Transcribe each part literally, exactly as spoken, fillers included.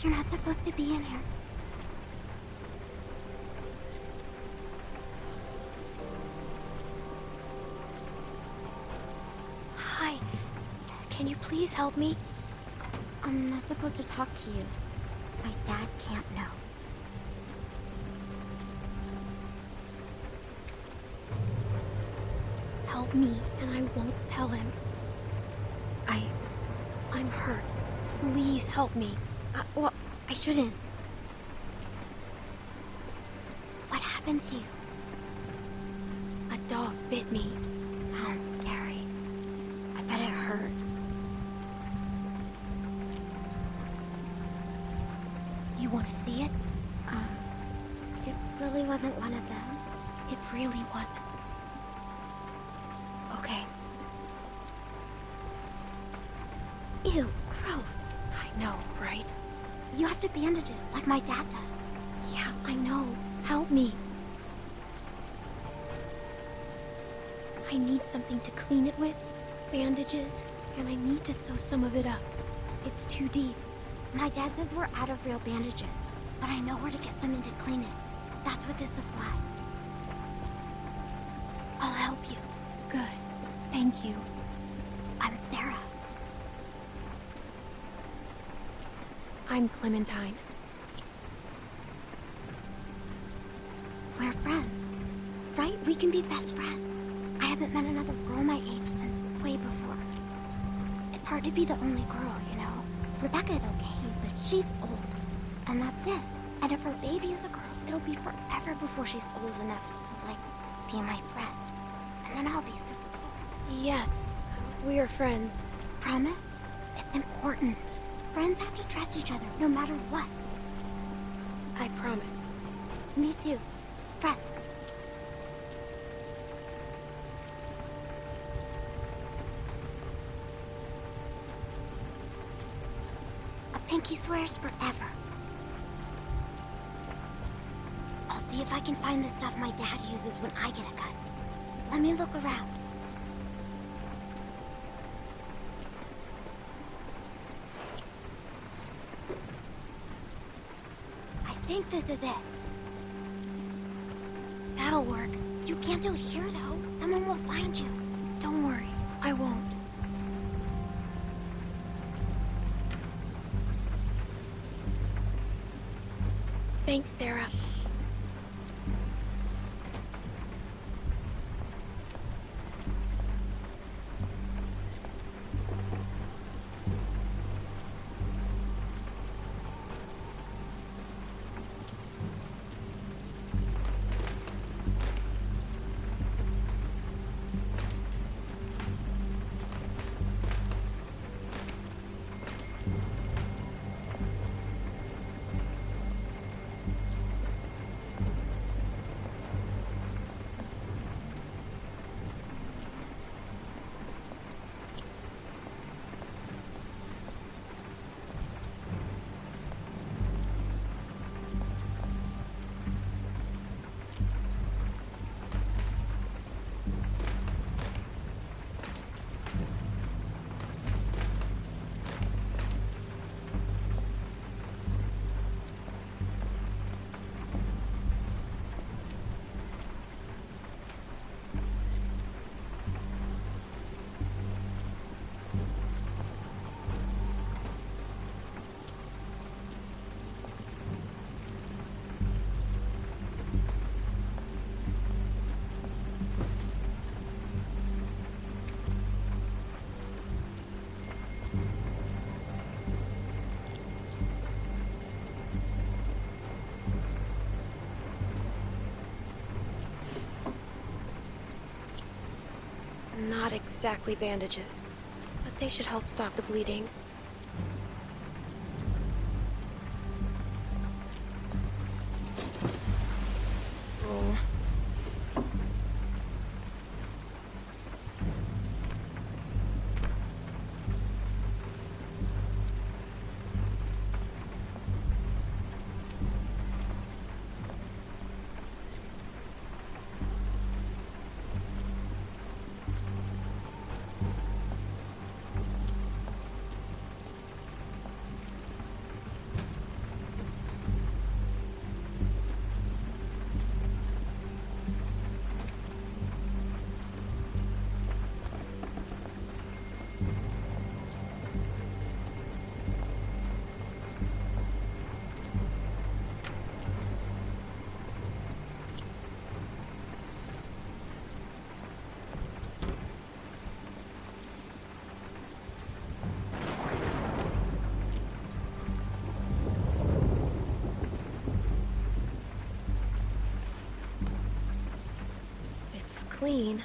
You're not supposed to be in here. Hi. Can you please help me? I'm not supposed to talk to you. My dad can't know. Help me, and I won't tell him. I... I'm hurt. Please help me. Uh, well, I shouldn't. What happened to you? A dog bit me. Sounds scary. I bet it hurts. You want to see it? Uh, it really wasn't one of them. It really wasn't. Okay. Ew, gross. I know, right? You have to bandage it, like my dad does. Yeah, I know. Help me. I need something to clean it with, bandages, and I need to sew some of it up. It's too deep. My dad says we're out of real bandages, but I know where to get something to clean it. That's with his supplies. I'll help you. Good. Thank you. I'm Sarah. I'm Clementine. We're friends, right? We can be best friends. I haven't met another girl my age since way before. It's hard to be the only girl, you know? Rebecca's okay, but she's old. And that's it. And if her baby is a girl, it'll be forever before she's old enough to, like, be my friend. And then I'll be super old. Yes, we are friends. Promise? It's important. Friends have to trust each other, no matter what. I promise. Me too. Friends. A pinky swears forever. I'll see if I can find the stuff my dad uses when I get a cut. Let me look around. I think this is it. That'll work. You can't do it here, though. Someone will find you. Don't worry, I won't. Thanks, Sarah. Not exactly bandages, but they should help stop the bleeding. Oh. It's clean.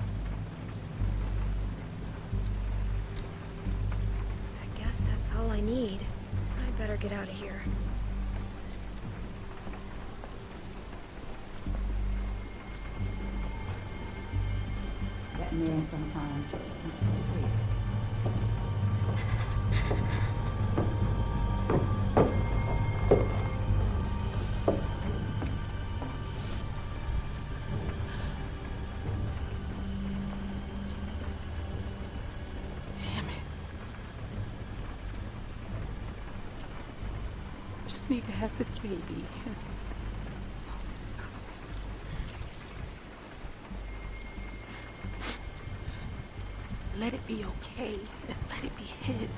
I guess that's all I need. I better get out of here. That man sometimes. Damn it. Just need to have this baby. Let it be okay, and let it be his.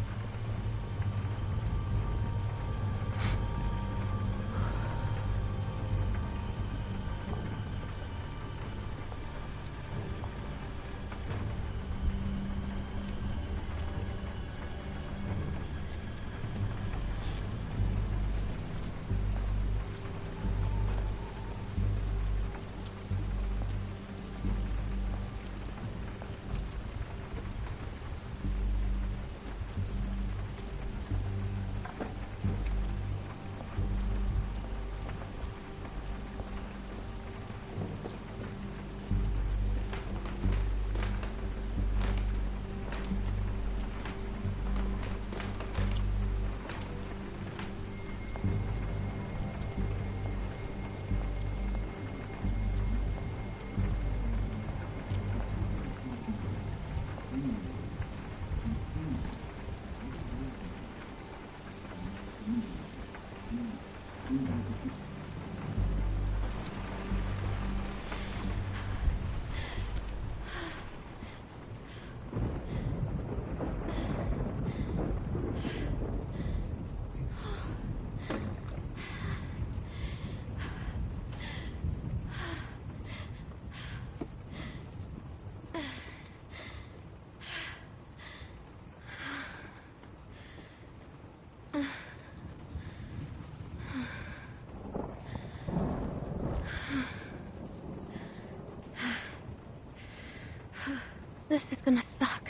This is gonna suck.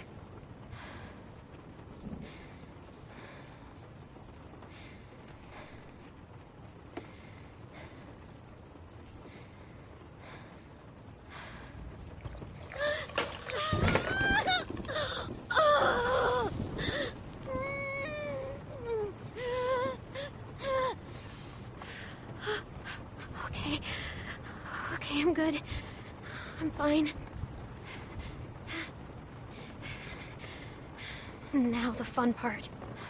Okay. Okay, I'm good. I'm fine. Now the fun part.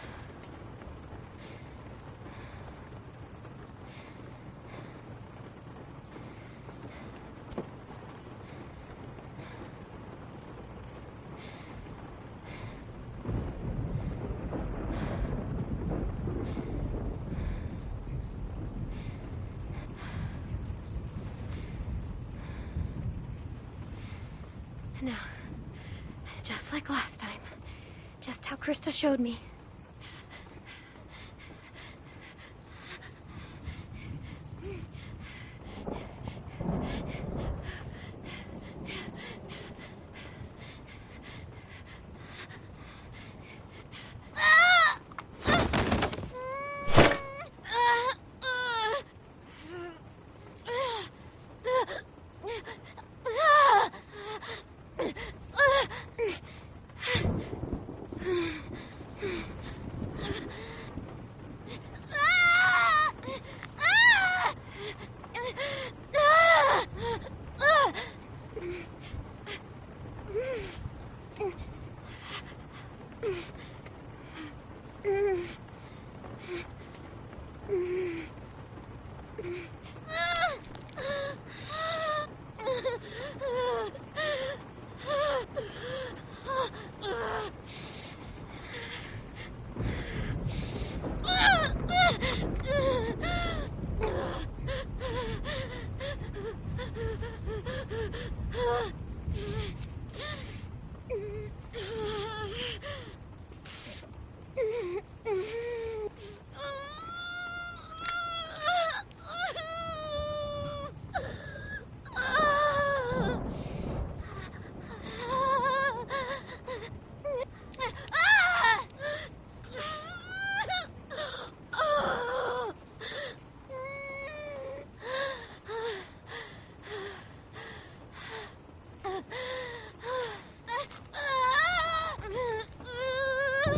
Now, just like last time. Just how Krista showed me. Hmm.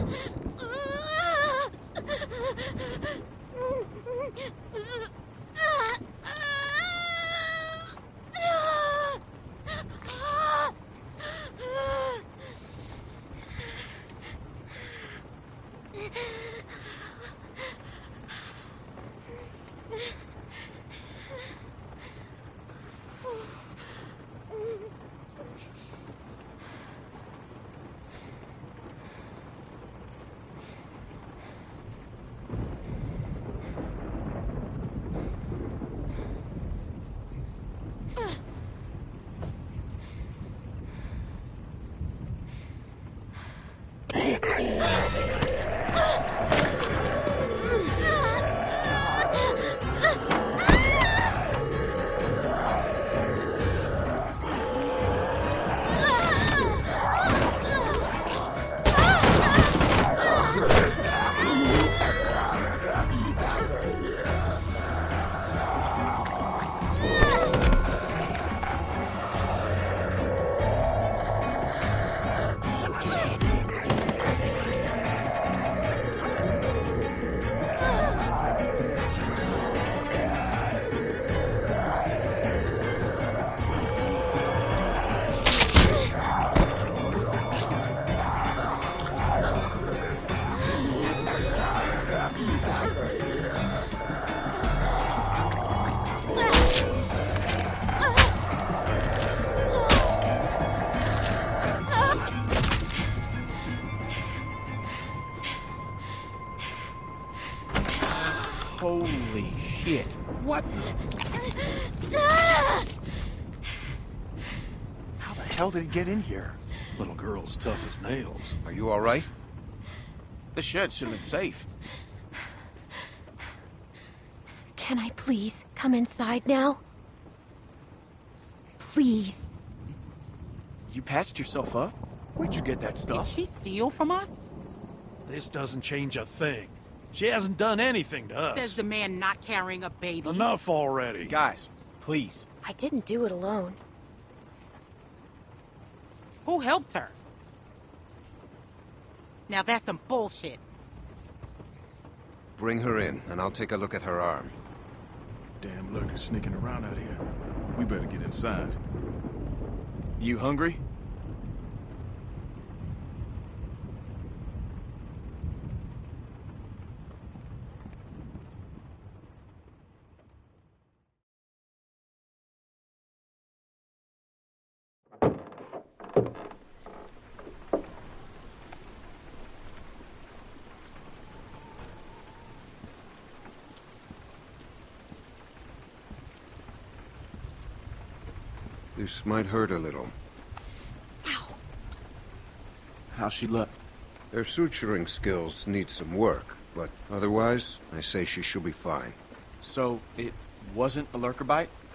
Holy shit. What the? How the hell did he get in here? Little girl's tough as nails. Are you all right? The shed should have been safe. Can I please come inside now? Please. You patched yourself up? Where'd you get that Did stuff? she steal from us? This doesn't change a thing. She hasn't done anything to us. Says the man not carrying a baby. Enough already. Guys, please. I didn't do it alone. Who helped her? Now that's some bullshit. Bring her in, and I'll take a look at her arm. Damn lurkers sneaking around out here. We better get inside. You hungry? This might hurt a little. Ow. How's she look? Her suturing skills need some work, but otherwise, I say she should be fine. So, it wasn't a lurker bite?